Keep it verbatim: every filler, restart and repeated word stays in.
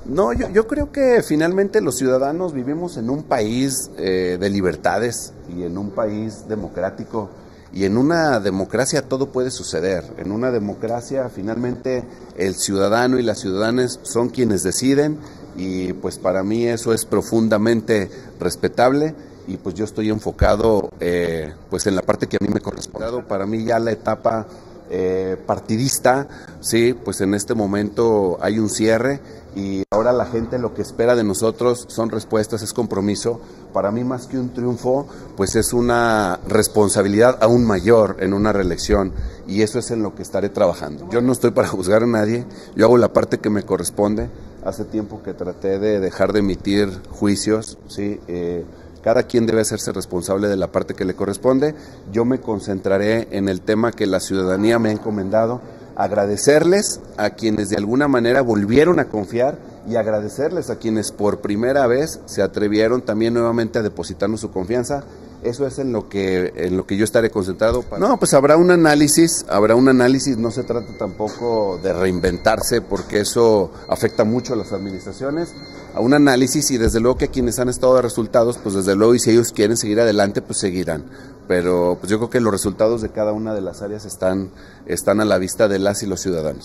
No, yo, yo creo que finalmente los ciudadanos vivimos en un país eh, de libertades y en un país democrático, y en una democracia todo puede suceder. En una democracia finalmente el ciudadano y las ciudadanas son quienes deciden, y pues para mí eso es profundamente respetable, y pues yo estoy enfocado eh, pues en la parte que a mí me corresponde. Para mí ya la etapa Eh, partidista, sí, pues en este momento hay un cierre, y ahora la gente lo que espera de nosotros son respuestas, es compromiso. Para mí, más que un triunfo, pues es una responsabilidad aún mayor en una reelección, y eso es en lo que estaré trabajando. Yo no estoy para juzgar a nadie, yo hago la parte que me corresponde. Hace tiempo que traté de dejar de emitir juicios, sí, eh, cada quien debe hacerse responsable de la parte que le corresponde. Yo me concentraré en el tema que la ciudadanía me ha encomendado, agradecerles a quienes de alguna manera volvieron a confiar, y agradecerles a quienes por primera vez se atrevieron también nuevamente a depositarnos su confianza. Eso es en lo que en lo que yo estaré concentrado. Para... No, pues habrá un análisis, habrá un análisis, no se trata tampoco de reinventarse, porque eso afecta mucho a las administraciones, a un análisis, y desde luego que quienes han estado de resultados, pues desde luego, y si ellos quieren seguir adelante, pues seguirán. Pero pues yo creo que los resultados de cada una de las áreas están, están a la vista de las y los ciudadanos.